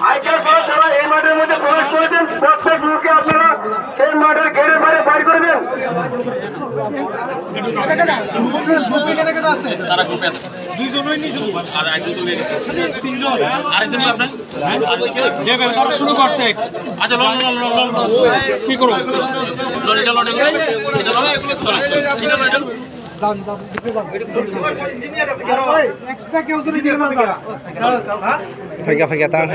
আইকার করা ছাড়া এই মাঠের মধ্যে প্রবেশ করেছেন প্রত্যেক লোককে আপনারা এই মাঠের গেটের বাইরে বাইর করে দেন। শুরু করছে আচ্ছা কি করবো ফাইকা ফাইকা তারা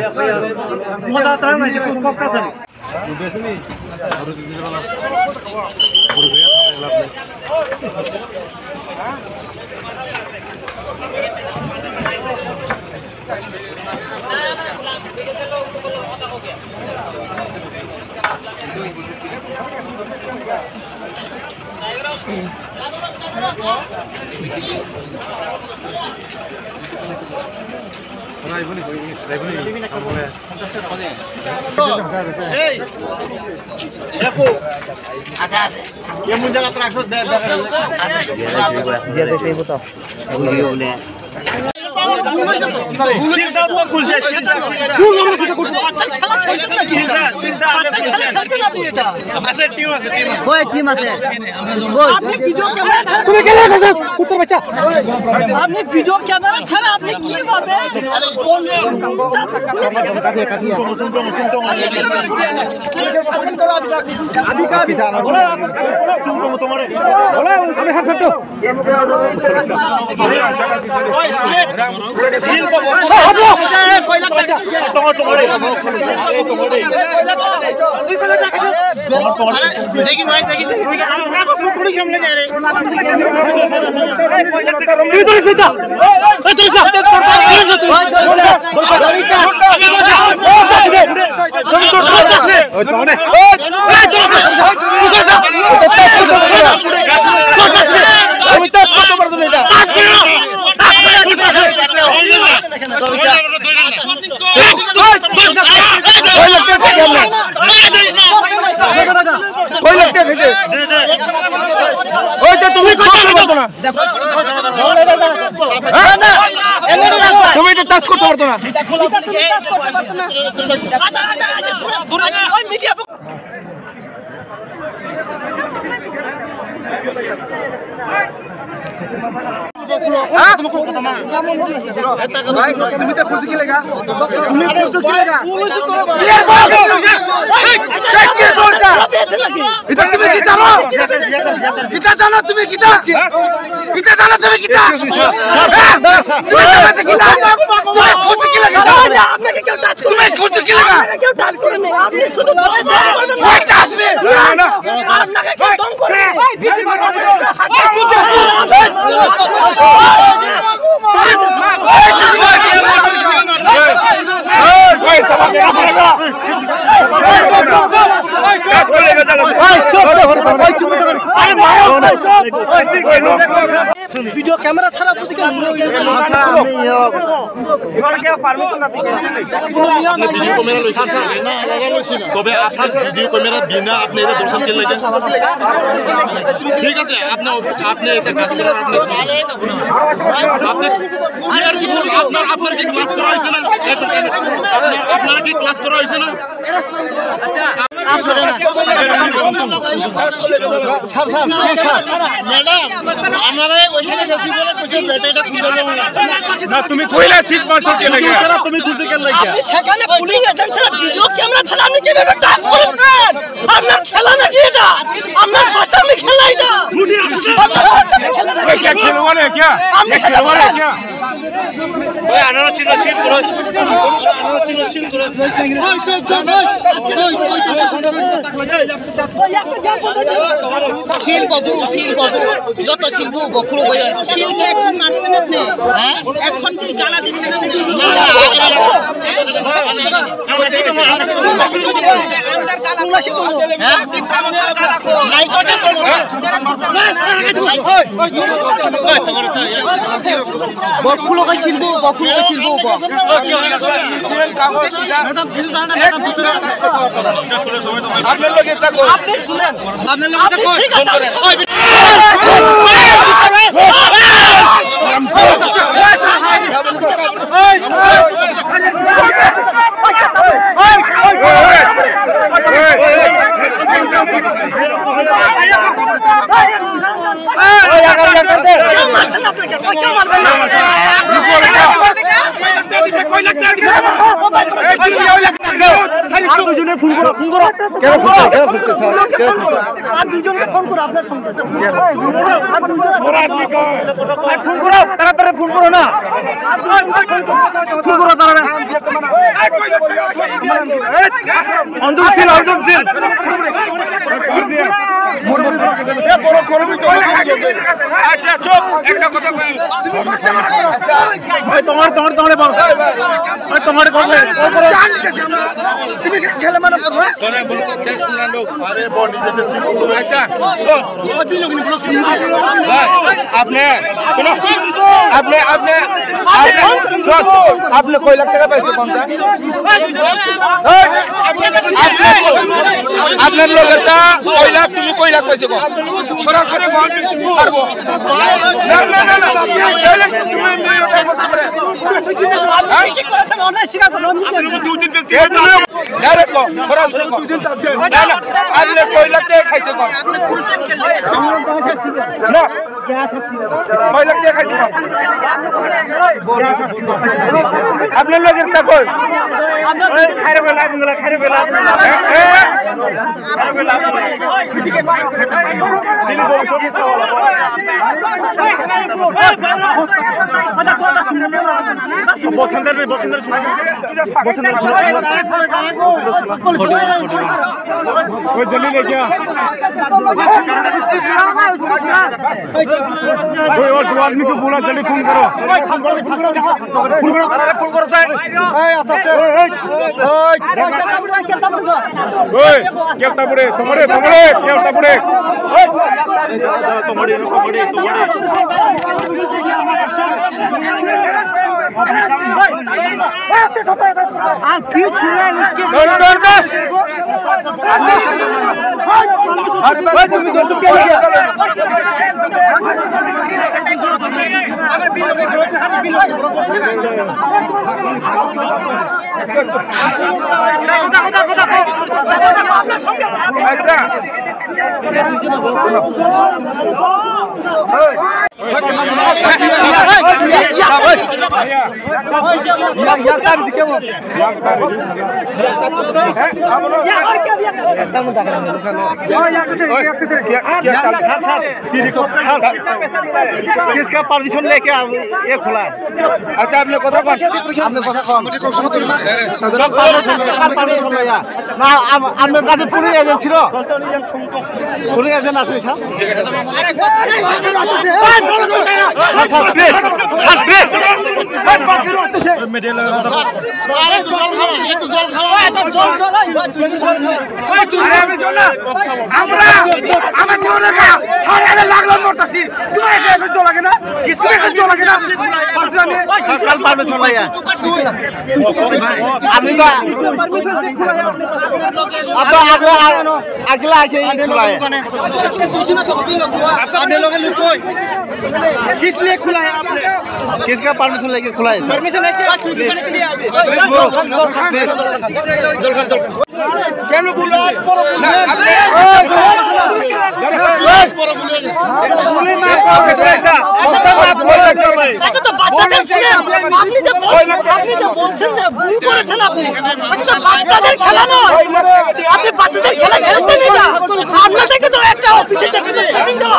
আপনি ভিডিও ক্যামেরা ছাড়া আপনি কিভাবে তুমি এটা টাচ করতে পারতো না তুমি তো খুঁজে গেলে তুমি এটা তুমি কি জানো এটা জানো তুমি কি তা এটা জানো তুমি কি তা তুমি জানো কি তা তুমি খুঁজে গেলে আপনাকে কেউ টাচ করে তুমি খুঁজে গেলে কেউ টাচ করে না আপনি শুধু ওই আসবে না আপনাকে কেউ দম করে ভাই বেশি কথা ভিডিও ক্যামেরা ছাড়া তবে আপনার ভিডিও ক্যামেরা বিনা আপনি এটা দর্শন করলে ঠিক আছে আপনি এটা কাজ করার আপনার কি ক্লাস করা হয়েছে না আপনারা কি ক্লাস করা হয়েছে না তুমি কইলা সিট মারছো কেন তুমি খুঁজে কেন লাগা সেখানে পুলিশ এজেন্সিরা ভিডিও ক্যামেরা ছাড়া আপনি কিভাবে টাচ করবেন আপনার খেলা নাকি এটা আপনার বাচ্চা আমি খেলাই না क्या खेलवाने क्या खेलवाने क्या ओए अनारस ছিল শীল করো अनारस ছিল শীল করো শিল বাবু যত শিল্প বকুলো ভাই শিলকে এখন মারছেন আপনি হ্যাঁ এখন কি গালা দিচ্ছেন আপনি বকুলো কই শিল্প আপনার লোক এটা কই আপনি শুনেন আপনার লোক এটা কই ফোন করে ওই দুজনে ফোন করো কেন ফুটছে স্যার আর দুজনকে ফোন করো আপনার সঙ্গে ফোন করো তাড়াতাড়ি ফোন করো না ফোন করো তাড়াতাড়ি অঞ্জনশীল আচ্ছা চুপ একটা কথা কই তোমার তুমি ছেলে মানে আরে বনি দেশে আচ্ছা আপনি কয় লাখ টাকা পাইছে আপনার লোকেরটা কয় লাখ তুমি কয় লাখ পাইছে সরাসরি পারবো আপনি কয় লাখ টাকা খাইছে আপনার লোকের কই খাইরে বেলা বসন্তের जल्दी लेके आ और दो आदमी को बोला जल्दी फोन करो फोन करो साहब केवता बुड़े तुम्हारे केवता बुड़े किसका परमिशन लेके ये खुला है अच्छा आपने কথা কম না আপনার কাছে পুলিশ এজেন্ট ছিল পুলিশ এজেন্ট আছে স্যার किस लिए खुला है आपने किसका परमिशन लेके खुला है परमिशन लेके কেন বলো আপনি যে বলছেন যে ভুল করেছেন আপনি বাচ্চাদের খেলা নয় আপনি বাচ্চাদের খেলা খেলতে নিয়ে না আপনাদেরকে তো একটা অফিসে ট্রেনিং দেওয়া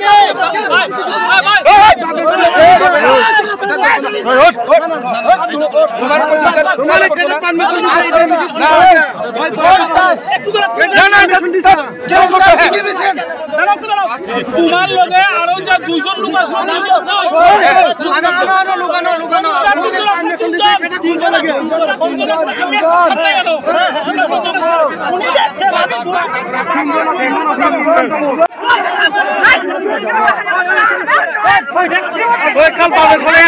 তোমার লগে আরো যে দুইজন লোক আছে কাল পাবে চলে